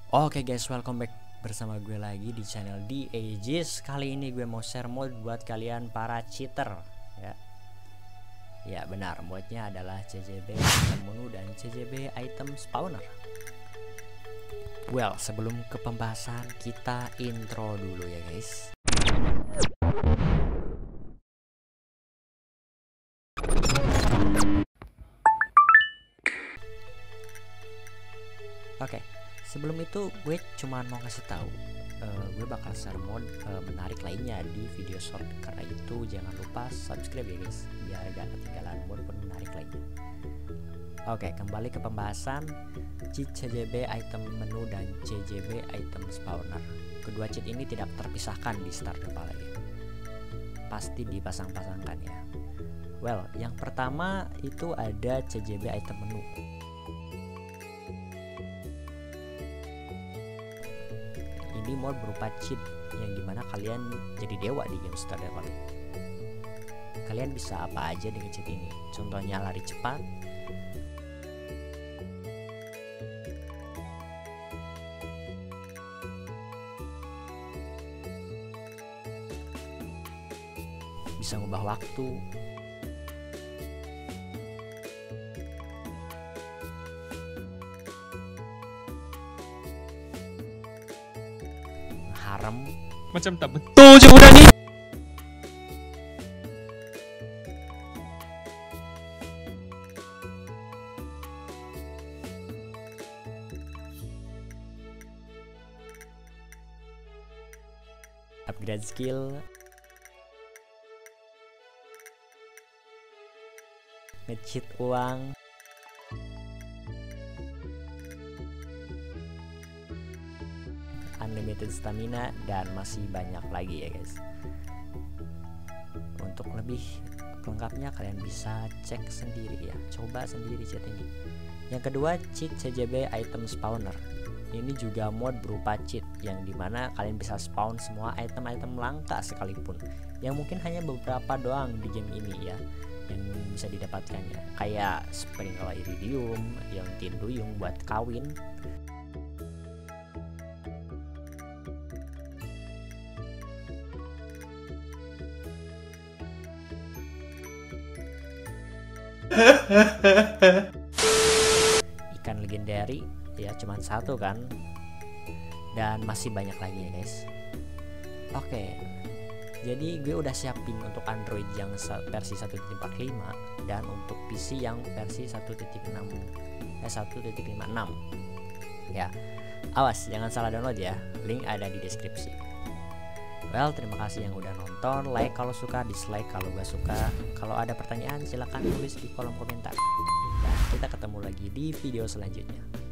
Oke guys, welcome back bersama gue lagi di channel The Aegis. Kali ini gue mau share mod buat kalian para cheater ya. Ya benar, modnya adalah CJB item menu dan CJB item spawner. Well, sebelum ke pembahasan kita intro dulu ya guys. Oke, sebelum itu gue cuma mau kasih tahu gue bakal share mod menarik lainnya di video short. Karena itu jangan lupa subscribe ya guys, biar gak ketinggalan mod menarik lainnya. Oke, kembali ke pembahasan cheat CJB item menu dan CJB item spawner. Kedua cheat ini tidak terpisahkan di starter palette, pasti dipasang-pasangkan ya. Well, yang pertama itu ada CJB item menu. Ini mod berupa cheat yang dimana kalian jadi dewa di game starter palette. Kalian bisa apa aja dengan cheat ini, contohnya lari cepat, bisa ngubah waktu, harem, macam tak betul je budak ni. upgrade skill, nge-cheat uang, unlimited stamina, dan masih banyak lagi ya guys. Untuk lebih lengkapnya kalian bisa cek sendiri ya, coba sendiri cheat ini. Yang kedua, cheat CJB item spawner. Ini juga mod berupa cheat yang dimana kalian bisa spawn semua item-item langka sekalipun, yang mungkin hanya beberapa doang di game ini ya yang bisa didapatkannya, kayak sprinkle iridium, liontin duyung buat kawin, ikan legendary ya cuman satu kan, dan masih banyak lagi ya guys. Oke, jadi gue udah siapin untuk Android yang versi 1.45 dan untuk PC yang versi 1.56 ya. Awas jangan salah download ya, link ada di deskripsi. Well, terima kasih yang udah nonton. Like kalau suka, dislike kalau gak suka. Kalau ada pertanyaan silahkan tulis di kolom komentar. Dan kita ketemu lagi di video selanjutnya.